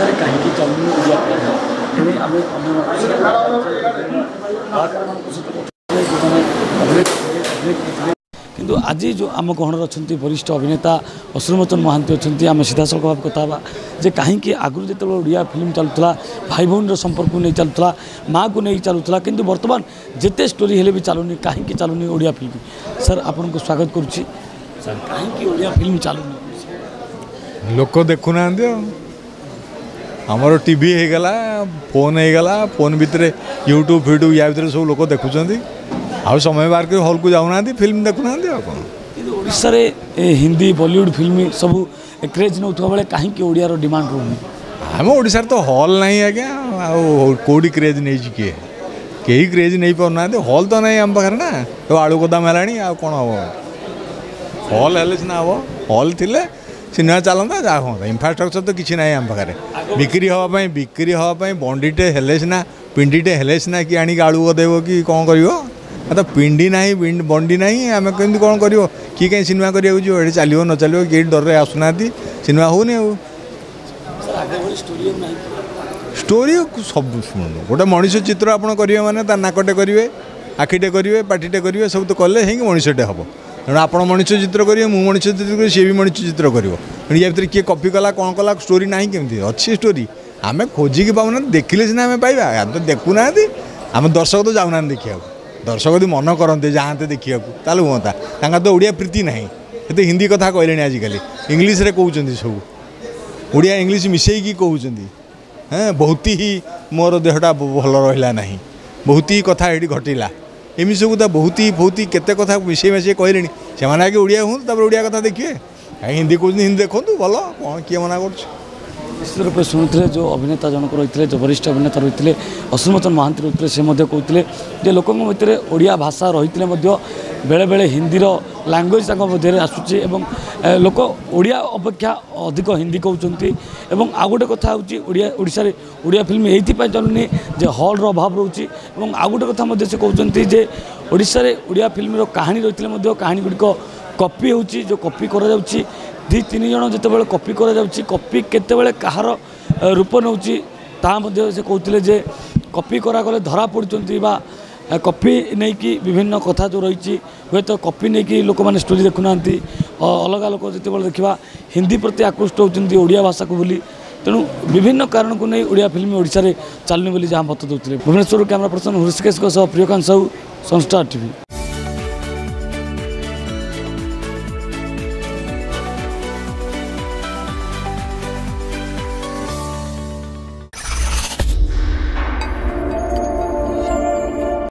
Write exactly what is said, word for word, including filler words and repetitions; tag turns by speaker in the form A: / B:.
A: ओडिशा रे कहीं चलनी ओडिया फिल्म आम किंतु आज जो आम गहण अच्छा वरिष्ठ अभिनेता अश्रुमोचन महांती अच्छा आम सीधा सड़क भाव कथा जे कहीं आगुरी जो ओडिया फिल्म चलूला भाई भौन संपर्क नहीं चलूला माँ को नहीं चलूला किंतु बर्तमान जिते स्टोरी हेले भी चलुनी कहीं चलुनी ओडिया फिल्म सर आपन को स्वागत करुच्ची सर कहीं ओडिया फिल्म चलुनी
B: लोक देखुना आमर टीवी हो गला फोन हो गला फोन भितर यूट्यूब भिडियो या भितर सब लोक देखुं आ समय बाहर के हॉल को जाऊना फिल्म देखुना कौन
A: ओडिशा रे हिंदी बॉलीवुड फिल्म सब क्रेज नौ बेले कहीं ओडियार डिमांड रोनी
B: आम ओडिशा तो हॉल नहीं आज्ञा आउटी क्रेज नहीं किए कहीं क्रेज नहीं पाना हॉल तो नहीं आम पाखे ना तो आलू गोदाम है आ कौन हम हॉल है सीना हम हॉल थी सिनेमा चलता जहाँ हाँ इंफ्रास्ट्रक्चर तो किसी ना आम पाखे बिक्री हाँपाई बिक्री हाँपाई बंडीटे हेले सीना पिंडीटे हेले सीना कि आणिक आलू गदेव कि कौन कर पिंडी ना बंडी ना आम कमी कौन कर किए कहीं सिनेमा करा ये चलो न चलो किए डर आसुना सिनेमा होनी स्टोरी सब शुणु गोटे मनीष चित्र आप करेंगे मैंने नाकटे करेंगे आखिटे करेंगे पाटिटे करेंगे सब तो कले ही मनीषटे हम तेणु आप मनीष चित्र करेंगे मु मनीष चित्र करेंगे सी भी मनीष चित्र कर या भर किए कॉपी कला कौन कला स्टोरी ना केमती अच्छी स्टोरी आम खोजिकी पाऊना देखिले सीना आम पाइबा तो देखुना आम दर्शक तो जाऊना देखा दर्शक यदि मन करते जाते देखा ताल हाँ तो ओडिया प्रीति ना ये हिंदी कथा कहले आजिकल इंग्लीश रे कहते सब ओडिया इंग्लीश मिसेकी कहते हाँ बहुत ही मोर देहटा भल रहा ना बहुत ही कथा ये घटला एमती सब तो बहुत ही बहुत ही केते कथा मिसे मिसे कहले से आगे ओडिया हूँ ओडिया कथा देखिए हिंदी कहते हिंदी देखूँ भल कौन किए मना कर
A: निश्चित रूप से शुणुते जो अभिनेता जनक रही जो वरिष्ठ अभिनेता रही अश्रुमोचन महांती रही से कहते लोकों भितर ओडिया भाषा रही बेले बेले हिंदी लांगुएज मध्य आसूची लोक ओडिया अपेक्षा अधिक हिंदी कहते आउ गोटे कथा ओडिशा रे ओडिया फिल्म ये चलुनी जे हॉल रो अभाव रोचे आउ गोटे कथा से कहते जे ओडिशा रे ओडिया फिल्म कहानी रही कहानी गुड़िक कॉपी होची जो कॉपी करा जाउची दी तीन जन जिते कॉपी करा जाउची कॉपी केतेबेले कहार रूप नौची ता मध्य से कहते जे कॉपी करा गले धरा पड़ुचंती बा कॉपी नहीं कि विभिन्न कथा जो रही हे तो कॉपी नहीं कि लोक मैंने स्टोरी देखुना अलग लोक जिते देखा हिंदी प्रति आकृष्ट होती ओडिया भाषा को बोली तेणु विभिन्न कारण को नहीं ओडिया फिल्म ओडिशा रे चलनी बोली जहाँ मत दूसरे Bhubaneswar camera person Hrishikesh Priyakant Sahu Sunstar TV.